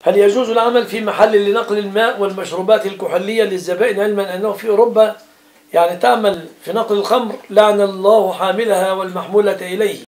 هل يجوز العمل في محل لنقل الماء والمشروبات الكحولية للزبائن، علما أنه في أوروبا يعني تعمل في نقل الخمر، لعن الله حاملها والمحمولة إليه؟